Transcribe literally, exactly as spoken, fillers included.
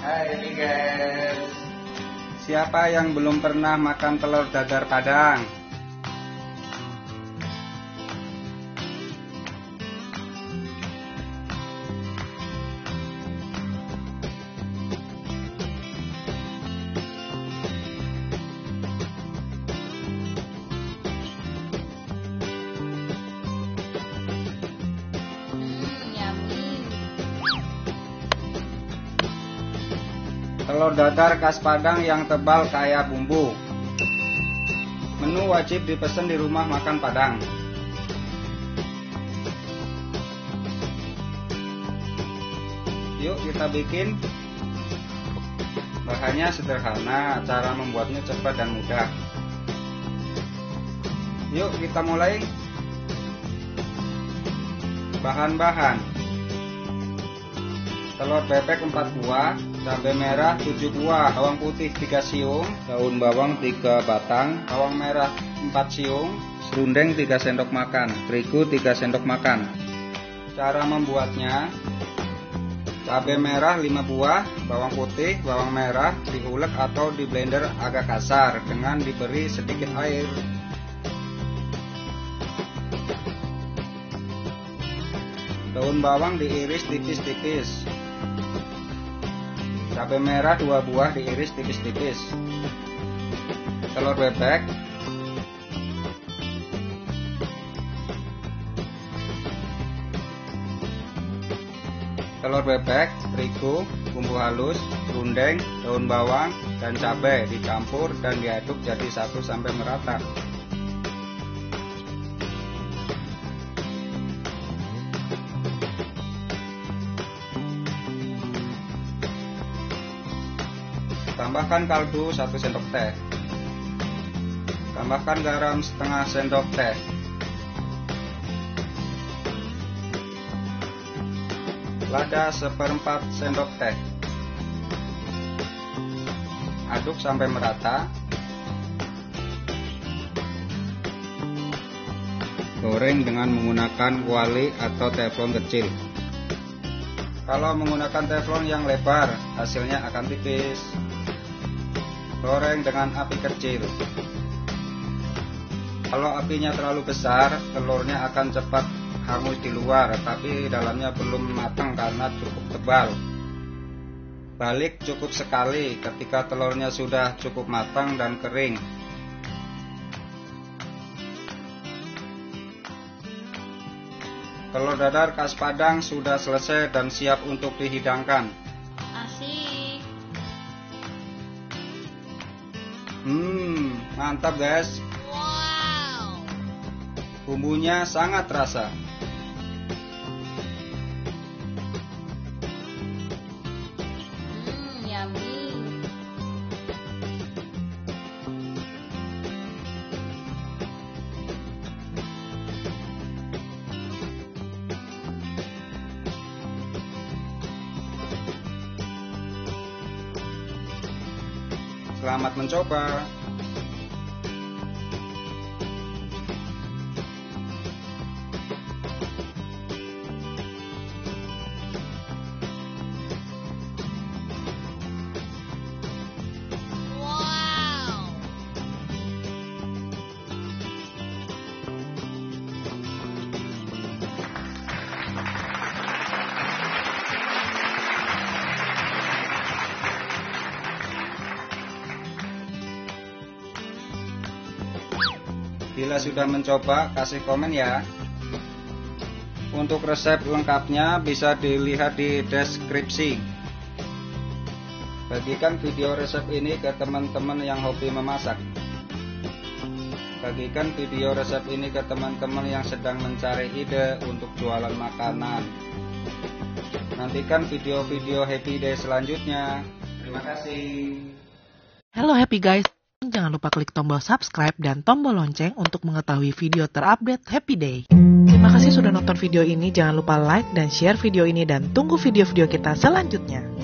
Hai guys, siapa yang belum pernah makan telur dadar Padang? Telur dadar khas Padang yang tebal kayak bumbu. Menu wajib dipesan di rumah makan Padang. Yuk kita bikin. Bahannya sederhana, cara membuatnya cepat dan mudah. Yuk kita mulai. Bahan-bahan: telur bebek empat buah, cabai merah tujuh buah, bawang putih tiga siung, daun bawang tiga batang, bawang merah empat siung, serundeng tiga sendok makan, terigu tiga sendok makan. Cara membuatnya: cabai merah lima buah, bawang putih, bawang merah diulek atau di blender agak kasar dengan diberi sedikit air. Daun bawang diiris tipis-tipis. Cabai merah dua buah diiris tipis-tipis. Telur bebek, telur bebek, terigu, bumbu halus, serundeng, daun bawang, dan cabai dicampur dan diaduk jadi satu sampai merata. Tambahkan kaldu satu sendok teh. Tambahkan garam setengah sendok teh. Lada seperempat sendok teh. Aduk sampai merata. Goreng dengan menggunakan kuali atau teflon kecil. Kalau menggunakan teflon yang lebar, hasilnya akan tipis. Goreng dengan api kecil. Kalau apinya terlalu besar, telurnya akan cepat hangus di luar, tapi dalamnya belum matang karena cukup tebal. Balik cukup sekali ketika telurnya sudah cukup matang dan kering. Telur dadar khas Padang sudah selesai dan siap untuk dihidangkan. Asik. Hmm, mantap guys. Wow. Bumbunya sangat terasa. Hmm, yummy. Selamat mencoba. Wow. Bila sudah mencoba, kasih komen ya. Untuk resep lengkapnya bisa dilihat di deskripsi. Bagikan video resep ini ke teman-teman yang hobi memasak. Bagikan video resep ini ke teman-teman yang sedang mencari ide untuk jualan makanan. Nantikan video-video Happy Day selanjutnya. Terima kasih. Halo Happy Guys. Jangan lupa klik tombol subscribe dan tombol lonceng untuk mengetahui video terupdate Happy Day. Terima kasih sudah nonton video ini, jangan lupa like dan share video ini dan tunggu video-video kita selanjutnya.